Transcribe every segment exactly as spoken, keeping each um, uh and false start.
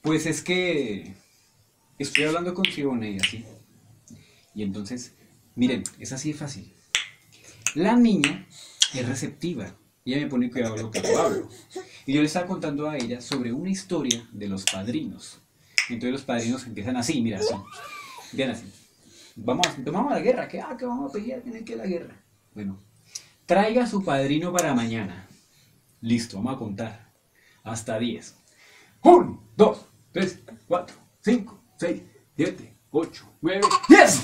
Pues es que estoy hablando con Fiona y así. Y entonces, miren, es así de fácil. La niña es receptiva. Ella me pone cuidado a lo que yo hablo. Y yo le estaba contando a ella sobre una historia de los padrinos. Entonces los padrinos empiezan así, mira, así. Empiezan así. Vamos, tomamos la guerra. ¿Qué? Ah, que vamos a pelear, tiene que la guerra. Bueno, traiga a su padrino para mañana. Listo, vamos a contar. Hasta diez. uno, dos, tres, cuatro, cinco, seis, siete, ocho, nueve, diez.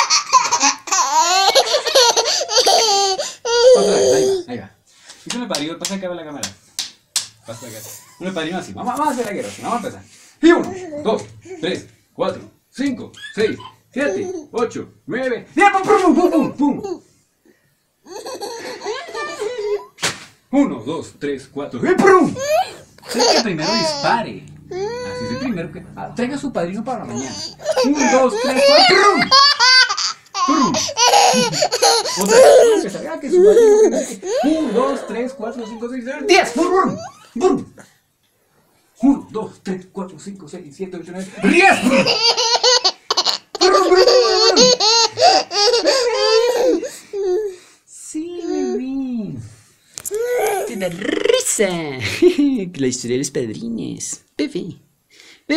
Otra vez, ahí va, ahí va. Y con el padrino, pasa acá a la cámara. Pasa acá. Con el padrino así. Vamos, vamos a hacer la guerra. Vamos a empezar. Y uno, dos, tres, cuatro, cinco, seis, siete, ocho, nueve, diez. ¡Pum, pum, pum, pum, pum! uno, dos, tres, cuatro. ¡Y pum! Es que primero dispare. Así es el primero que. Ah, traiga a su padrino para mañana. uno, dos, tres, cuatro. ¡Pum! Otra vez. Que salga que su padrino. uno, dos, tres, cuatro, cinco, seis, siete, diez. ¡Pum! ¡Pum! uno, dos, tres, cuatro, cinco, seis, siete, ocho, nueve, diez. Sí, bebé. Te da risa. La historia de los padrines. Bebé.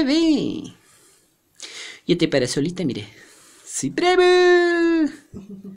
Bebé. Y te para solita, mire. Sí, bravo.